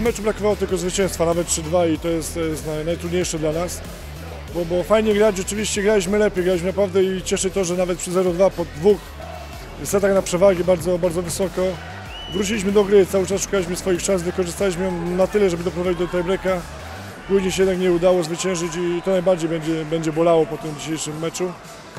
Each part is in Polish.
meczu brakowało tylko zwycięstwa, nawet 3-2 i to jest najtrudniejsze dla nas. Bo fajnie grać, rzeczywiście graliśmy lepiej, graliśmy naprawdę i cieszy to, że nawet przy 0-2 po 2 setach na przewagi bardzo, bardzo wysoko wróciliśmy do gry, cały czas szukaliśmy swoich szans, wykorzystaliśmy ją na tyle, żeby doprowadzić do tiebreaka. Później się jednak nie udało zwyciężyć i to najbardziej będzie bolało po tym dzisiejszym meczu,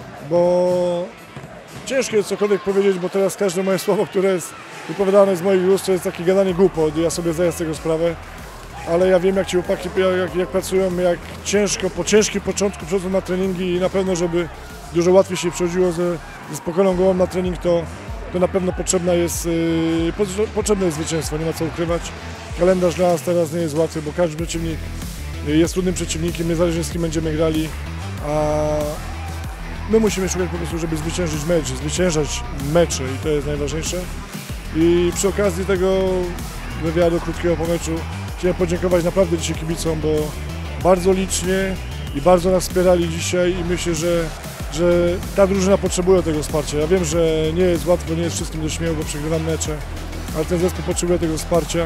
bo ciężko jest cokolwiek powiedzieć, bo teraz każde moje słowo, które jest wypowiadane z moich ust, to jest takie gadanie głupot, ja sobie zdaję z tego sprawę. Ale ja wiem, jak ci chłopaki jak pracują, jak ciężko, po ciężkim początku przychodzą na treningi i na pewno, żeby dużo łatwiej się przechodziło ze spokojną głową na trening, to na pewno potrzebne jest zwycięstwo, nie ma co ukrywać. Kalendarz dla nas teraz nie jest łatwy, bo każdy przeciwnik jest trudnym przeciwnikiem, niezależnie z kim będziemy grali, a my musimy szukać po prostu, żeby zwyciężyć mecze i to jest najważniejsze. I przy okazji tego wywiadu krótkiego po meczu chciałem podziękować naprawdę dzisiaj kibicom, bo bardzo licznie i bardzo nas wspierali dzisiaj i myślę, że ta drużyna potrzebuje tego wsparcia. Ja wiem, że nie jest łatwo, nie jest wszystkim do śmiechu, bo przegrywam mecze, ale ten zespół potrzebuje tego wsparcia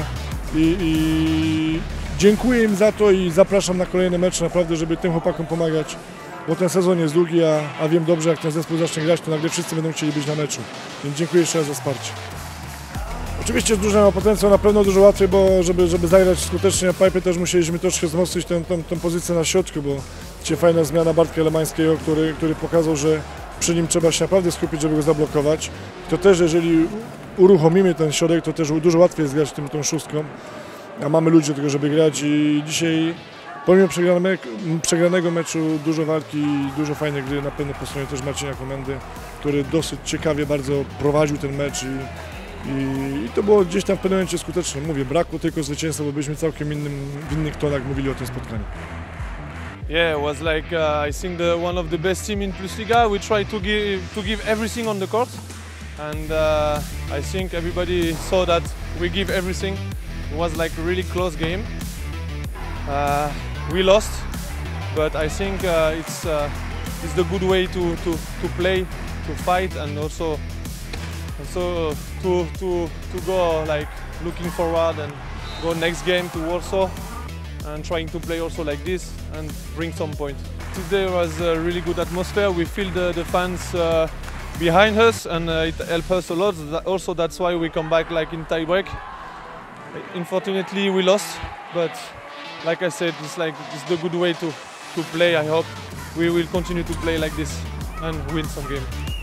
i dziękuję im za to i zapraszam na kolejne mecze naprawdę, żeby tym chłopakom pomagać, bo ten sezon jest długi, a wiem dobrze, jak ten zespół zacznie grać, to nagle wszyscy będą chcieli być na meczu. Więc dziękuję jeszcze raz za wsparcie. Oczywiście drużyna ma potencjał na pewno dużo łatwiej, bo żeby zagrać skutecznie na pipe też musieliśmy troszkę wzmocnić tę pozycję na środku, bo dzisiaj fajna zmiana Bartka Lemańskiego, który pokazał, że przy nim trzeba się naprawdę skupić, żeby go zablokować. To też jeżeli uruchomimy ten środek, to też dużo łatwiej jest grać tą szóstką, a mamy ludzi do tego, żeby grać i dzisiaj pomimo przegranego meczu dużo walki i dużo fajnej gry na pewno po stronie też Marcina Komendy, który dosyć ciekawie bardzo prowadził ten mecz i to było gdzieś tam w pewnym momencie skuteczne. Mówię, brakło tylko zwycięstwa, bo byliśmy całkiem w innych tonach mówili o tym spotkaniu. Yeah, it was like I think one of the best team in Plusliga. We tried to give everything on the court, and I think everybody saw that we give everything. It was like a really close game. We lost, but I think it's the good way to play, to fight, and also to go like looking forward and go next game to Warsaw and trying to play also like this and bring some point. Today was a really good atmosphere. We feel the fans behind us, and it helped us a lot. Also, that's why we come back like in tie break. Unfortunately, we lost, but like I said, it's the good way to play. I hope we will continue to play like this and win some game.